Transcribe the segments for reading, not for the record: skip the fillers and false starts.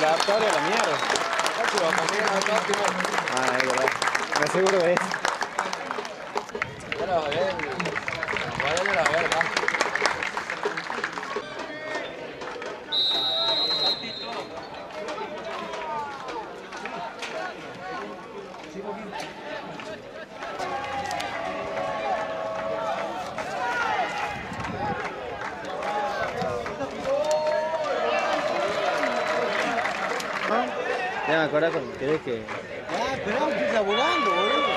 adaptable a la mierda. Ah, es verdad. Me aseguro de eso. Ya lo ves. Vaya de la verga. Ya me acuerdo cuando querés que... Ah, esperá, estoy laburando, boludo.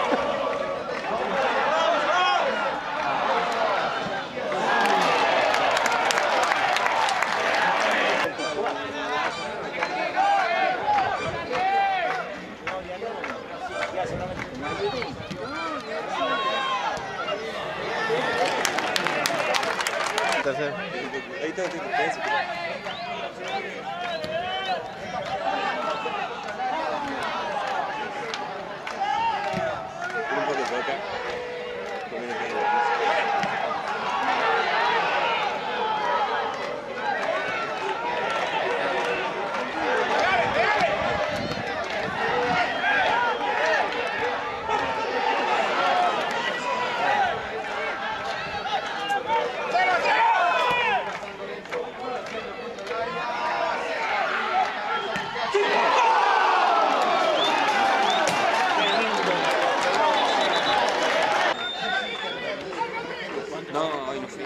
Tercero. Ahí está, No, hoy no fui.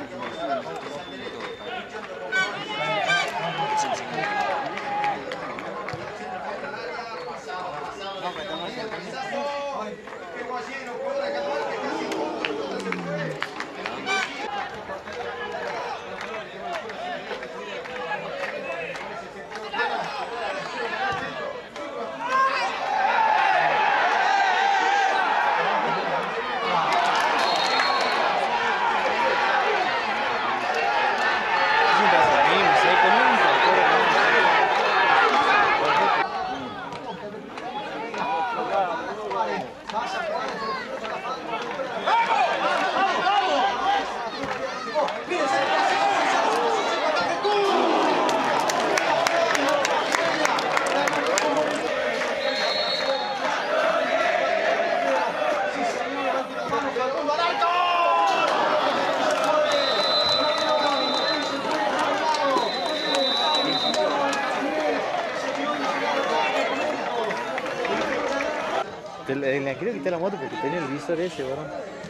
Le quiero quitar la moto porque tenía el visor ese, weón.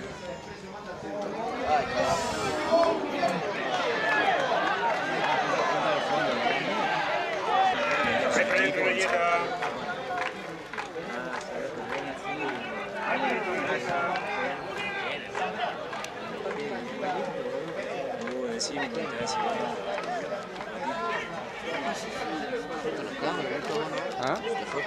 ¿Ah?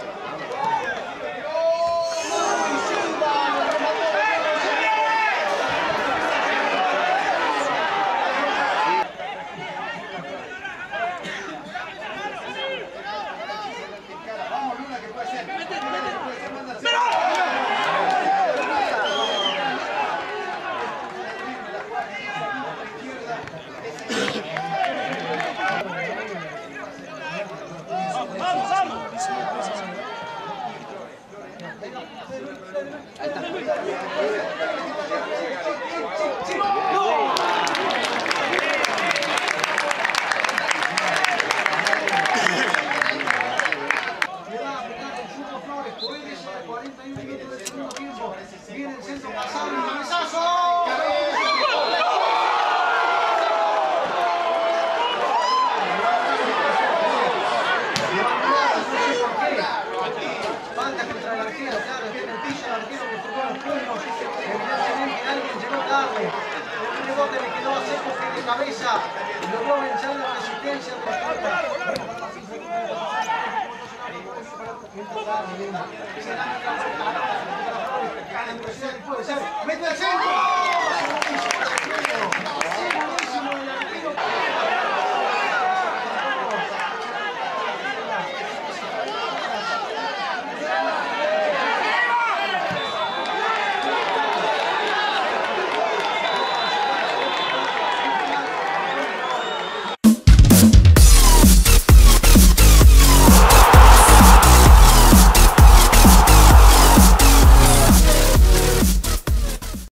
Viene el centro pasado, un cabezazo. Falta contra el arquero, claro, tiene el pillo, el arquero que tocó los puños. Evidentemente alguien llegó tarde. El rebote le quedó a Seco que de cabeza logró vencer la resistencia de la puerta. ¡Mete el centro!